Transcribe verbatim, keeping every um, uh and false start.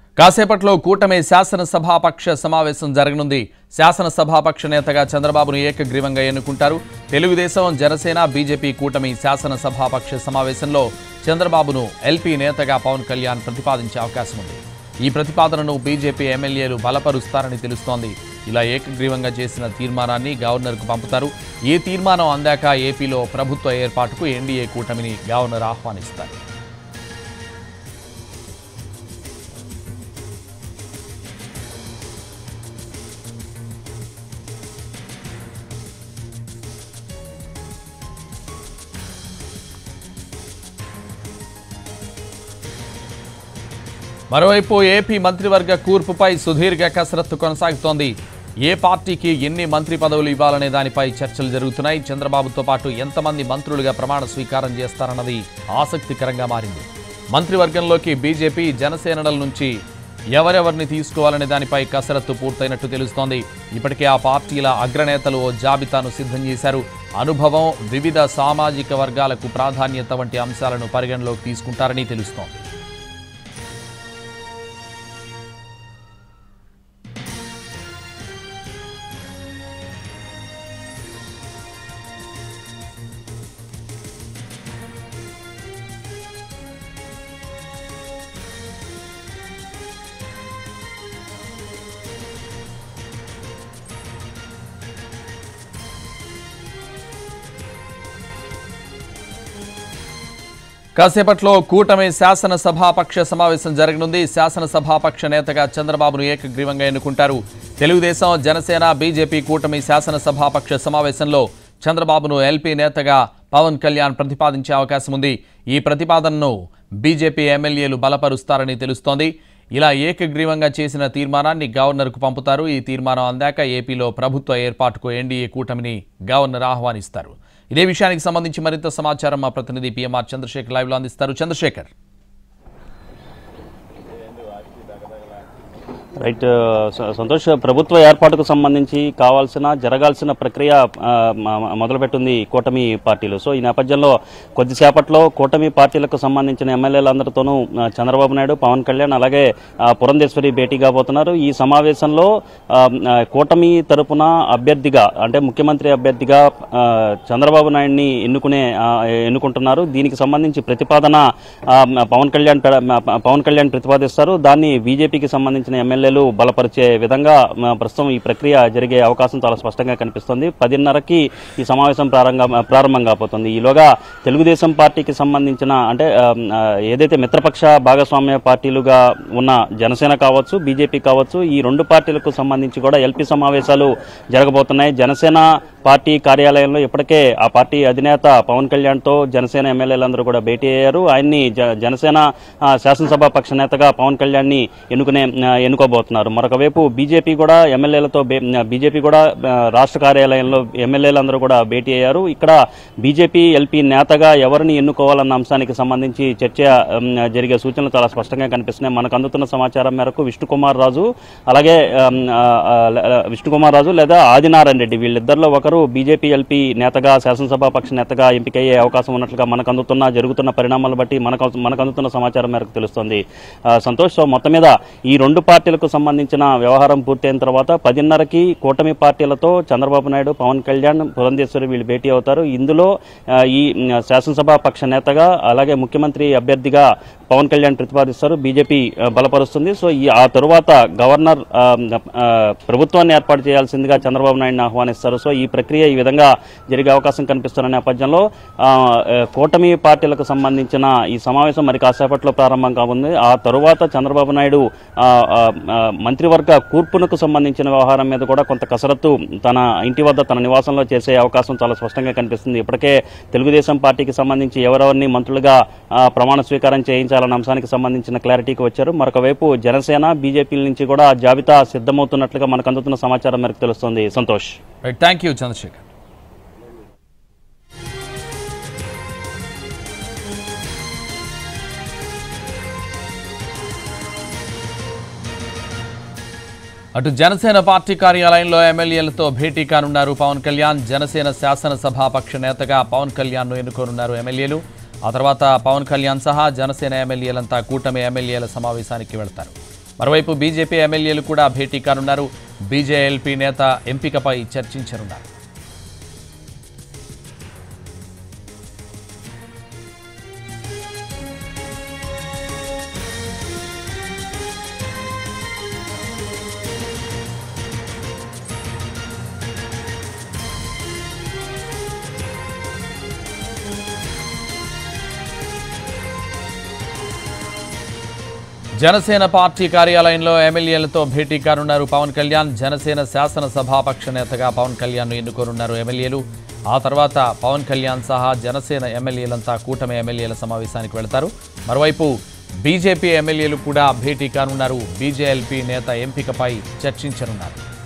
కాసేపట్లో కూటమి శాసనసభాపక్ష సమావేశం జరగనుంది. శాసనసభాపక్ష నేతగా చంద్రబాబును ఏకగ్రీవంగా ఎన్నుకుంటారు. తెలుగుదేశం, జనసేన, బీజేపీ కూటమి శాసనసభాపక్ష సమావేశంలో చంద్రబాబును ఎల్పీ నేతగా పవన్ కళ్యాణ్ ప్రతిపాదించే అవకాశం ఉంది. ఈ ప్రతిపాదనను బీజేపీ ఎమ్మెల్యేలు బలపరుస్తారని తెలుస్తోంది. ఇలా ఏకగ్రీవంగా చేసిన తీర్మానాన్ని గవర్నర్కు పంపుతారు. ఈ తీర్మానం అందాక ఏపీలో ప్రభుత్వ ఏర్పాటుకు ఎన్డీఏ కూటమిని గవర్నర్ ఆహ్వానిస్తారు. మరోవైపు ఏపీ మంత్రివర్గ కూర్పుపై సుదీర్ఘ కసరత్తు కొనసాగుతోంది. ఏ పార్టీకి ఎన్ని మంత్రి పదవులు ఇవ్వాలనే దానిపై చర్చలు జరుగుతున్నాయి. చంద్రబాబుతో పాటు ఎంతమంది మంత్రులుగా ప్రమాణ స్వీకారం చేస్తారన్నది ఆసక్తికరంగా మారింది. మంత్రివర్గంలోకి బీజేపీ, జనసేనల నుంచి ఎవరెవరిని తీసుకోవాలనే దానిపై కసరత్తు పూర్తయినట్టు తెలుస్తోంది. ఇప్పటికే ఆ పార్టీల అగ్రనేతలు ఓ జాబితాను సిద్ధం చేశారు. అనుభవం, వివిధ సామాజిక వర్గాలకు ప్రాధాన్యత వంటి అంశాలను పరిగణలోకి తీసుకుంటారని తెలుస్తోంది. కాసేపట్లో కూటమి శాసనసభాపక్ష సమావేశం జరగనుంది. శాసనసభాపక్ష నేతగా చంద్రబాబును ఏకగ్రీవంగా ఎన్నుకుంటారు. తెలుగుదేశం, జనసేన, బీజేపీ కూటమి శాసనసభాపక్ష సమావేశంలో చంద్రబాబును ఎల్పీ నేతగా పవన్ కళ్యాణ్ ప్రతిపాదించే అవకాశం ఉంది. ఈ ప్రతిపాదనను బీజేపీ ఎమ్మెల్యేలు బలపరుస్తారని తెలుస్తోంది. ఇలా ఏకగ్రీవంగా చేసిన తీర్మానాన్ని గవర్నర్కు పంపుతారు. ఈ తీర్మానం అందాక ఏపీలో ప్రభుత్వ ఏర్పాటుకు ఎన్డీఏ కూటమిని గవర్నర్ ఆహ్వానిస్తారు. ఇదే విషయానికి సంబంధించి మరింత సమాచారం మా ప్రతినిధి పిఎంఆర్ చంద్రశేఖర్ లైవ్లో అందిస్తారు. చంద్రశేఖర్, రైట్ సంతోష్, ప్రభుత్వ ఏర్పాటుకు సంబంధించి కావాల్సిన జరగాల్సిన ప్రక్రియ మొదలుపెట్టింది కూటమి పార్టీలు. సో ఈ నేపథ్యంలో కొద్దిసేపట్లో కూటమి పార్టీలకు సంబంధించిన ఎమ్మెల్యేలందరితోనూ చంద్రబాబు నాయుడు, పవన్ కళ్యాణ్ అలాగే పురంధేశ్వరి భేటీ కాబోతున్నారు. ఈ సమావేశంలో కూటమి తరపున అభ్యర్థిగా అంటే ముఖ్యమంత్రి అభ్యర్థిగా చంద్రబాబు నాయుడిని ఎన్నుకునే ఎన్నుకుంటున్నారు. దీనికి సంబంధించి ప్రతిపాదన పవన్ కళ్యాణ్ పవన్ కళ్యాణ్ ప్రతిపాదిస్తారు. దాన్ని బీజేపీకి సంబంధించిన ఎమ్మెల్యే బలపరిచే విధంగా ప్రస్తుతం ఈ ప్రక్రియ జరిగే అవకాశం చాలా స్పష్టంగా కనిపిస్తుంది. పదిన్నరకి ఈ సమావేశం ప్రారంభంగా ప్రారంభం కాబోతుంది. ఈలోగా తెలుగుదేశం పార్టీకి సంబంధించిన అంటే ఏదైతే మిత్రపక్ష భాగస్వామ్య పార్టీలుగా ఉన్న జనసేన కావచ్చు, బీజేపీ కావచ్చు, ఈ రెండు పార్టీలకు సంబంధించి కూడా ఎల్పీ సమావేశాలు జరగబోతున్నాయి. జనసేన పార్టీ కార్యాలయంలో ఇప్పటికే ఆ పార్టీ అధినేత పవన్ కళ్యాణ్తో జనసేన ఎమ్మెల్యేలందరూ కూడా భేటీ అయ్యారు. ఆయన్ని జనసేన శాసనసభ పక్ష నేతగా పవన్ కళ్యాణ్ని ఎన్నుకునే ఎన్నుకోబోతున్నారు. మరొక వైపు బీజేపీ కూడా ఎమ్మెల్యేలతో బీజేపీ కూడా రాష్ట్ర కార్యాలయంలో ఎమ్మెల్యేలందరూ కూడా భేటీ అయ్యారు. ఇక్కడ బీజేపీ ఎల్పీ నేతగా ఎవరిని ఎన్నుకోవాలన్న అంశానికి సంబంధించి చర్చ జరిగే సూచనలు చాలా స్పష్టంగా కనిపిస్తున్నాయి. మనకు అందుతున్న సమాచారం మేరకు విష్ణుకుమార్ రాజు అలాగే విష్ణుకుమార్ రాజు లేదా ఆదినారాయణ రెడ్డి వీళ్ళిద్దరిలో ఒకరు బీజేపీ ఎల్పీ నేతగా శాసనసభాపక్ష నేతగా ఎంపికయ్యే అవకాశం ఉన్నట్లుగా మనకు అందుతున్న జరుగుతున్న పరిణామాలను బట్టి మనకు మనకు అందుతున్న సమాచారం మేరకు తెలుస్తోంది. సంతోష్, సో మొత్తం మీద ఈ రెండు పార్టీలకు సంబంధించిన వ్యవహారం పూర్తయిన తర్వాత పదిన్నరకి కూటమి పార్టీలతో చంద్రబాబు నాయుడు, పవన్ కళ్యాణ్, పురంధేశ్వరి వీళ్ళు భేటీ అవుతారు. ఇందులో ఈ శాసనసభాపక్ష నేతగా అలాగే ముఖ్యమంత్రి అభ్యర్థిగా పవన్ కళ్యాణ్ ప్రతిపాదిస్తారు. బీజేపీ బలపరుస్తుంది. సో ఈ ఆ తరువాత గవర్నర్ ప్రభుత్వాన్ని ఏర్పాటు చేయాల్సిందిగా చంద్రబాబు నాయుడిని ఆహ్వానిస్తారు. సో ఈ ప్రక్రియ ఈ విధంగా జరిగే అవకాశం కనిపిస్తున్న నేపథ్యంలో కూటమి పార్టీలకు సంబంధించిన ఈ సమావేశం మరి కాసేపట్లో ప్రారంభం కాబోతుంది. ఆ తరువాత చంద్రబాబు నాయుడు మంత్రివర్గ కూర్పునకు సంబంధించిన వ్యవహారం మీద కూడా కొంత కసరత్తు తన ఇంటి వద్ద తన నివాసంలో చేసే అవకాశం చాలా స్పష్టంగా కనిపిస్తుంది. ఇప్పటికే తెలుగుదేశం పార్టీకి సంబంధించి ఎవరెవరిని మంత్రులుగా ప్రమాణ స్వీకారం చేయించాలన్న అంశానికి సంబంధించిన క్లారిటీకి వచ్చారు. మరొక వైపు జనసేన, బీజేపీ నుంచి కూడా జాబితా సిద్ధమవుతున్నట్లుగా మనకు అందుతున్న సమాచారం మేరకు తెలుస్తోంది. Santosh, thank you Chandrasekhar. అటు జనసేన పార్టీ కార్యాలయంలో ఎమ్మెల్యేలతో భేటీ కానున్నారు పవన్ కళ్యాణ్. జనసేన శాసనసభాపక్ష నేతగా పవన్ కళ్యాణ్ను ఎన్నుకోనున్నారు ఎమ్మెల్యేలు. ఆ తర్వాత పవన్ కళ్యాణ్ సహా జనసేన ఎమ్మెల్యేలంతా కూటమి ఎమ్మెల్యేల సమావేశానికి వెళ్తారు. మరోవైపు బీజేపీ ఎమ్మెల్యేలు కూడా భేటీ కానున్నారు. బీజేఎల్పీ నేత ఎంపికపై చర్చించనున్నారు. జనసేన పార్టీ కార్యాలయంలో ఎమ్మెల్యేలతో భేటీ కానున్నారు పవన్ కళ్యాణ్. జనసేన శాసనసభాపక్ష నేతగా పవన్ కళ్యాణ్ను ఎన్నుకోనున్నారు ఎమ్మెల్యేలు. ఆ తర్వాత పవన్ కళ్యాణ్ సహా జనసేన ఎమ్మెల్యేలంతా కూటమి ఎమ్మెల్యేల సమావేశానికి వెళతారు. మరోవైపు బీజేపీ ఎమ్మెల్యేలు కూడా భేటీ కానున్నారు. బీజేఎల్పీ నేత ఎంపికపై చర్చించనున్నారు.